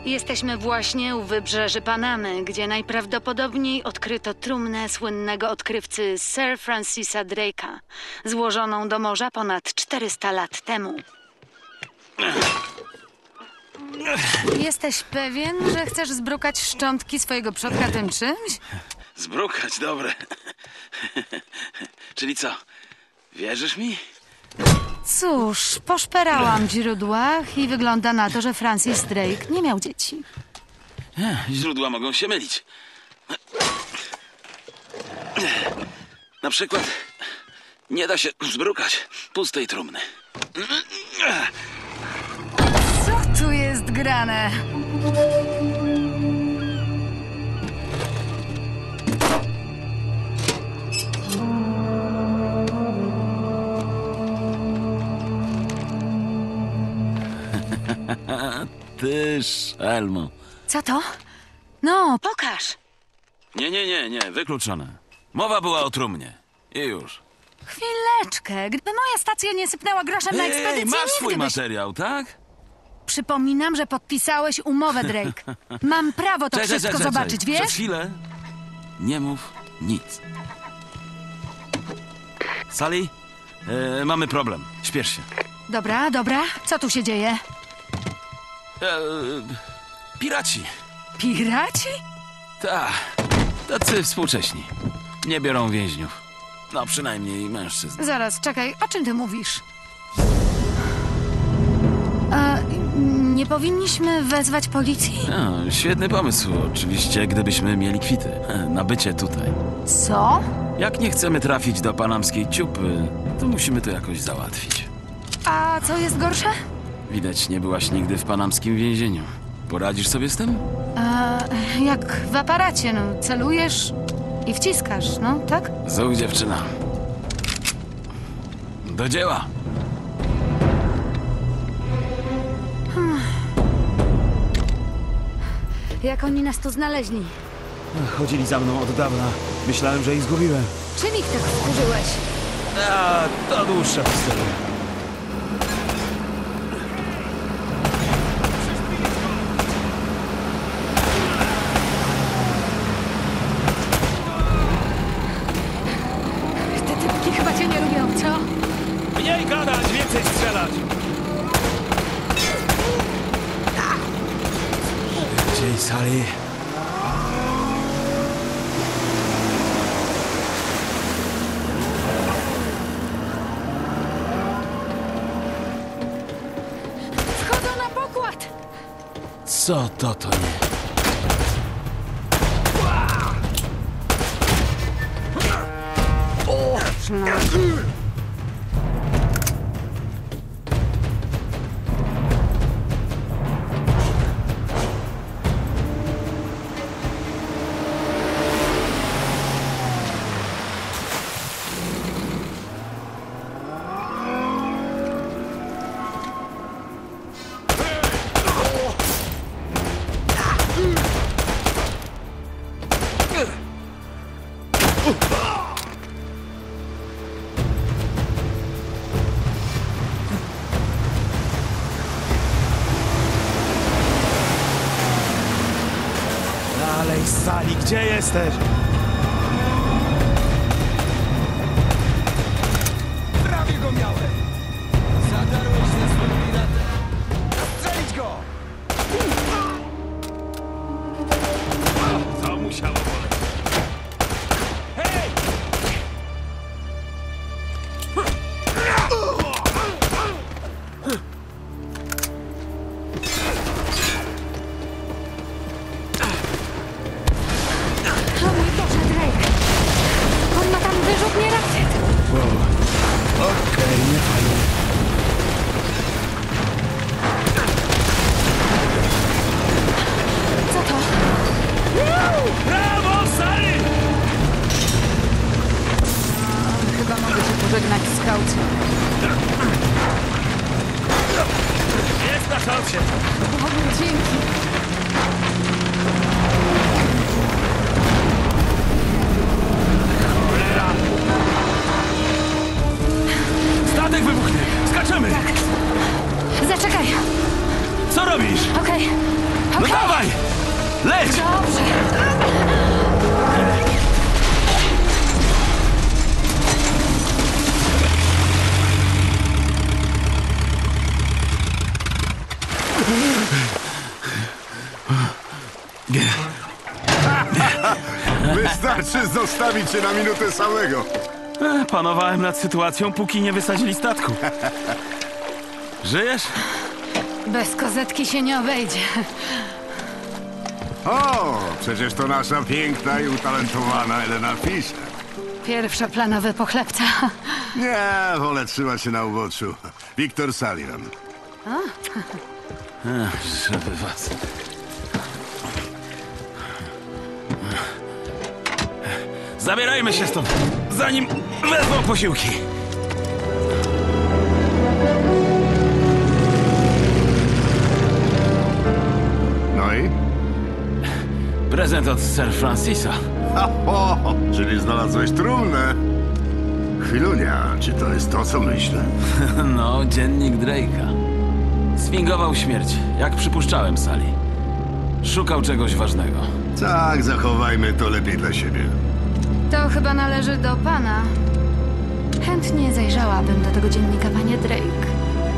Jesteśmy właśnie u wybrzeży Panamy, gdzie najprawdopodobniej odkryto trumnę słynnego odkrywcy Sir Francisa Drake'a, złożoną do morza ponad 400 lat temu. Jesteś pewien, że chcesz zbrukać szczątki swojego przodka tym czymś? Zbrukać, dobre. Czyli co? Wierzysz mi? Cóż, poszperałam w źródłach i wygląda na to, że Francis Drake nie miał dzieci. Źródła mogą się mylić. Na przykład nie da się zbrukać pustej trumny. Co tu jest grane? Ty, szelmo. Co to? No, pokaż. Nie, wykluczone. Mowa była o trumnie. I już. Chwileczkę, gdyby moja stacja nie sypnęła groszem na ekspedycję, Masz swój nigdy byś... materiał, tak? Przypominam, że podpisałeś umowę, Drake. Mam prawo to wszystko zobaczyć, wiesz? Przez chwilę nie mów nic. Sally, mamy problem. Śpiesz się. Dobra. Co tu się dzieje? Piraci. Piraci? Tak, tacy współcześni. Nie biorą więźniów. No, przynajmniej mężczyzn. Zaraz, czekaj, o czym ty mówisz? Nie powinniśmy wezwać policji? Świetny pomysł, oczywiście, gdybyśmy mieli kwity na bycie tutaj. Co? Jak nie chcemy trafić do panamskiej ciupy, to musimy to jakoś załatwić. A co jest gorsze? Widać, nie byłaś nigdy w panamskim więzieniu. Poradzisz sobie z tym? Jak w aparacie, no, celujesz i wciskasz, no, tak? Zuch, dziewczyna. Do dzieła. Jak oni nas tu znaleźli? Chodzili za mną od dawna. Myślałem, że ich zgubiłem. Czym ich tak wkurzyłeś? To dłuższa historia. Te typki chyba cię nie lubią, co? Mniej gadać, więcej strzelać! Szybciej, Sally. Wchodzą na pokład! Co to nie? Dalej, Sally, gdzie jesteś? Prawie go miałem! Zadarłeś się swoją minatę. Strzelić go! Co musiało boleć? Hej! O mój Boże, Drake! On ma tam wyrzutnie rakiet! Okej, nie fajnie. Co to? Brawo, Sally! Chyba mogę się pożegnać z kaucją. Jest na szansie! O, dzięki! Statek wybuchnie! Skaczemy! Zaczekaj! Co robisz? Okej. No dawaj! Leć! Dobrze. Wystarczy zostawić cię na minutę samego. Panowałem nad sytuacją, póki nie wysadzili statku. Żyjesz? Bez kozetki się nie obejdzie. O, przecież to nasza piękna i utalentowana Elena Fisher. Pierwszoplanowy pochlebca. Nie, wolę trzymać się na uboczu. Wiktor Sullivan. Żeby was... Zabierajmy się stąd, zanim wezmą posiłki. No i? Prezent od Sir Francisa. Czyli znalazłeś trumnę. Chwilunia, czy to jest to, co myślę? No, dziennik Drake'a. Sfingował śmierć, jak przypuszczałem, Sally. Szukał czegoś ważnego. Tak, zachowajmy to lepiej dla siebie. To chyba należy do pana. Chętnie zajrzałabym do tego dziennika, panie Drake.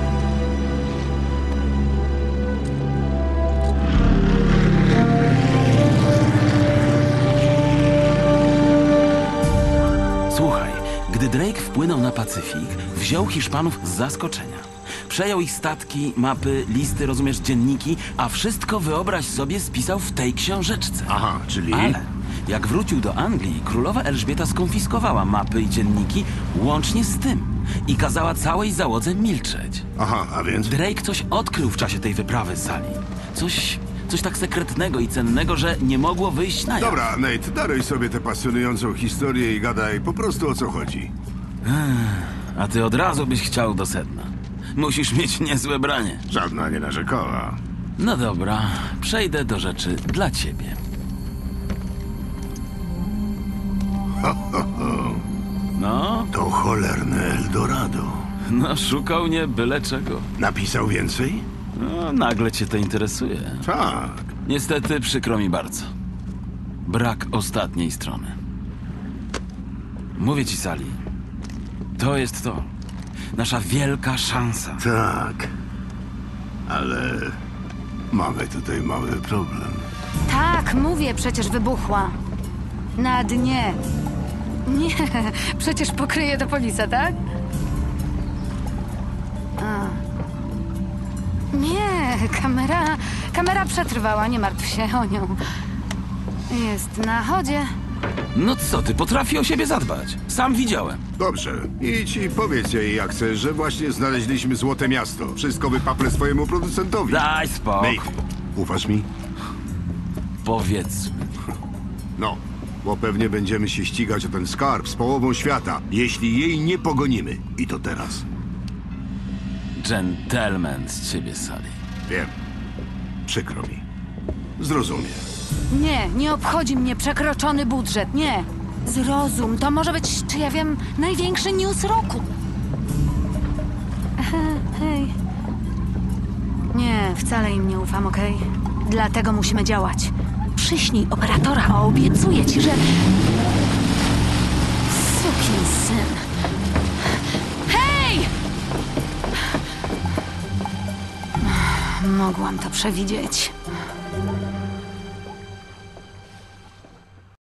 Słuchaj, gdy Drake wpłynął na Pacyfik, wziął Hiszpanów z zaskoczenia. Przejął ich statki, mapy, listy, rozumiesz, dzienniki, a wszystko, wyobraź sobie, spisał w tej książeczce. Aha, czyli... Ale jak wrócił do Anglii, królowa Elżbieta skonfiskowała mapy i dzienniki łącznie z tym i kazała całej załodze milczeć. Aha, a więc? Drake coś odkrył w czasie tej wyprawy, Sally. Coś tak sekretnego i cennego, że nie mogło wyjść na jaw. Dobra, Nate, daruj sobie tę pasjonującą historię i gadaj po prostu o co chodzi. A ty od razu byś chciał do sedna. Musisz mieć niezłe branie. Żadna nie narzekała. No dobra, przejdę do rzeczy dla ciebie. No, To cholerne Eldorado. no szukał nie byle czego. Napisał więcej? No, nagle cię to interesuje. Tak. Niestety przykro mi bardzo. Brak ostatniej strony. Mówię ci, Sally. To jest to. Nasza wielka szansa. Tak. Ale mamy tutaj mały problem. Tak, mówię, przecież wybuchła. Na dnie. Nie, przecież pokryje to polisa, tak? A. Nie, kamera przetrwała, nie martw się o nią. Jest na chodzie. No co ty, potrafi o siebie zadbać. Sam widziałem. Dobrze. Idź i powiedz jej, jak chcesz, że właśnie znaleźliśmy Złote Miasto. Wszystko wypaplę swojemu producentowi. Daj spokój. Nate, ufasz mi? Powiedz. No, bo pewnie będziemy się ścigać o ten skarb z połową świata, jeśli jej nie pogonimy. I to teraz. Gentleman z ciebie, Sally. Wiem. Przykro mi. Zrozumiem. Nie obchodzi mnie przekroczony budżet, nie. Zrozum, to może być, czy ja wiem, największy news roku. Hej. Nie, wcale im nie ufam, okej? Dlatego musimy działać. Przyśnij operatora, a obiecuję ci, że... Sukinsyn. Hej! Mogłam to przewidzieć.